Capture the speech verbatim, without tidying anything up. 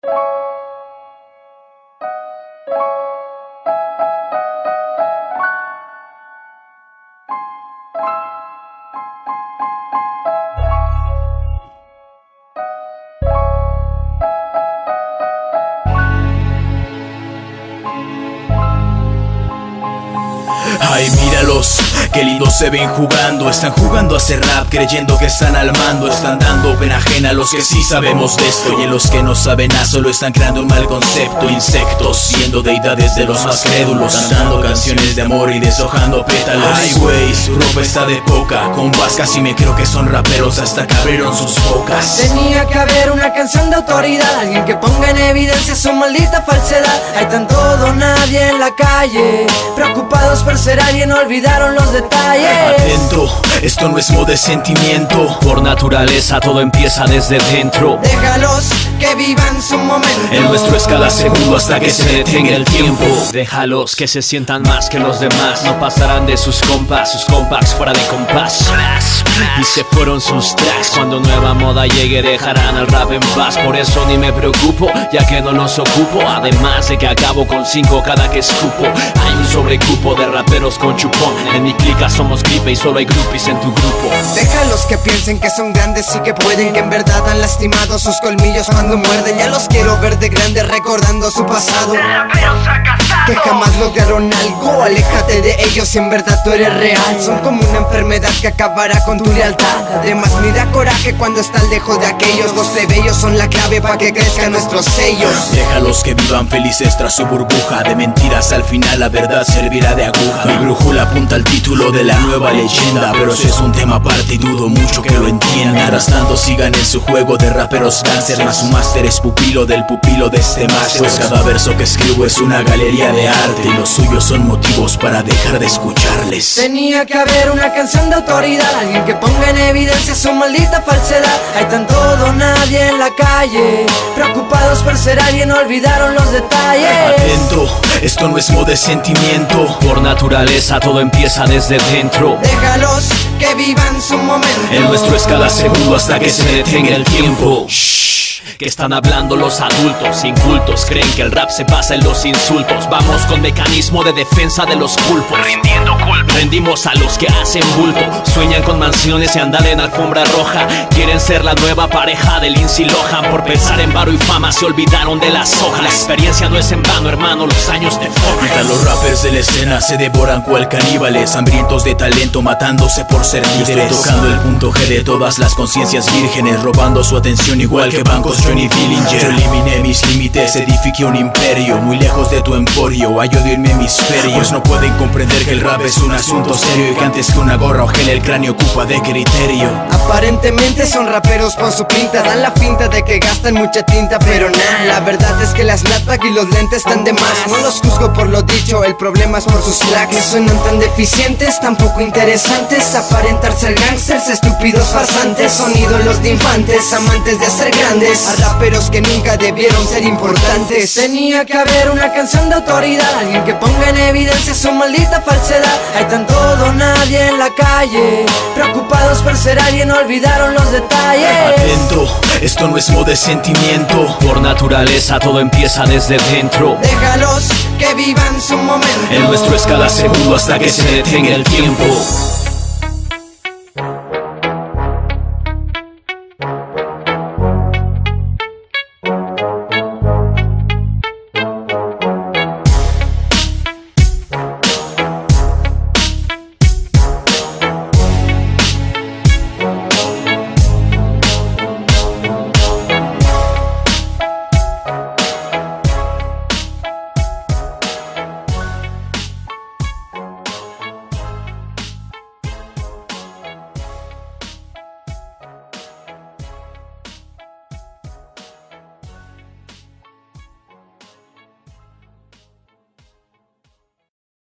Ay, míralos, qué lindos se ven jugando. Están jugando a hacer rap, creyendo que están al mando. Están dando pena ajena a los que sí sabemos de esto. Y en los que no saben nada solo están creando un mal concepto. Insectos, siendo deidades de los más crédulos, cantando canciones de amor y deshojando pétalos. Ay, güey, su ropa está de poca. Con vascas y me creo que son raperos hasta que abrieron sus bocas. Tenía que haber una canción de autoridad, alguien que ponga en evidencia su maldita falsedad. Hay tan todo nadie en la calle, preocupados por ser alguien, olvidaron los detalles. Atento, esto no es modo de sentimiento. Por naturaleza todo empieza desde dentro. Déjalos que vivan su momento. El nuestro es cada segundo hasta que se detenga el tiempo. Déjalos que se sientan más que los demás. No pasarán de sus compas, sus compacts fuera de compás. Y se fueron sus tracks. Cuando nueva moda llegue dejarán al rap en paz. Por eso ni me preocupo, ya que no los ocupo. Además de que acabo con cinco cada que escupo. Hay un sobrecupo de raperos con chupón. En mi clica somos gripe y solo hay groupies en tu grupo. Déjalos que piensen que son grandes y que pueden, que en verdad han lastimado sus colmillos cuando muerden. Ya los quiero ver de grandes recordando su pasado, que jamás lograron algo. Aléjate de ellos si en verdad tú eres real. Son como una enfermedad que acabará con tu lealtad. Además me da coraje cuando están lejos de aquellos. Los plebeyos son la clave para que crezcan nuestros sellos. Déjalos que vivan felices tras su burbuja de mentiras. Al final la verdad servirá de aguja. Mi brújula apunta al título de la nueva leyenda, pero ese es un tema aparte y dudo mucho que lo entiendan. Mientras tanto sigan en su juego de raperos cáncer, más su máster es pupilo del pupilo de este máster. Pues cada verso que escribo es una galería de arte y los suyos son motivos para dejar de escucharles. Tenía que haber una canción de autoridad, alguien que ponga en evidencia su maldita falsedad. Hay tan todo nadie en la calle, preocupados por ser alguien, olvidaron los detalles. Atento, esto no es modo de sentimiento. Por naturaleza todo empieza desde dentro. Déjalos que vivan su momento. El nuestro es cada segundo hasta que se detenga el tiempo. Que están hablando los adultos incultos, creen que el rap se basa en los insultos. Vamos con mecanismo de defensa de los pulpos, rindiendo culpa. Rendimos a los que hacen bulto. Sueñan con mansiones y andar en alfombra roja. Quieren ser la nueva pareja de Lindsay Lohan. Por pensar en varo y fama se olvidaron de las hojas. La experiencia no es en vano, hermano, los años te forjan. Los rappers de la escena se devoran cual caníbales, hambrientos de talento, matándose por ser líderes. Estoy tocando el punto G de todas las conciencias vírgenes, robando su atención igual que bancos Johnny Dillinger. Yo eliminé mis límites, edifiqué un imperio muy lejos de tu emporio, hay odio en mi hemisferio. Pues no pueden comprender que el rap es un asunto serio y que antes que una gorra o gel el cráneo ocupa de criterio. Aparentemente son raperos por su pinta, dan la finta de que gastan mucha tinta, pero nah, la verdad es que las snapback y los lentes están de más. No los juzgo por lo dicho, el problema es por sus slacks. No suenan tan deficientes, tampoco interesantes. Aparentar ser gangsters, estúpidos farsantes. Son ídolos de infantes, amantes de ser grandes. A raperos que nunca debieron ser importantes. Tenía que haber una canción de autoridad, alguien que ponga en evidencia su maldita falsedad. Hay tan todo nadie en la calle, preocupados por ser alguien, olvidaron los detalles. Atento, esto no es modo de sentimiento. Por naturaleza todo empieza desde dentro. Déjalos que vivan su momento. El nuestro es cada segundo hasta que se detenga el tiempo.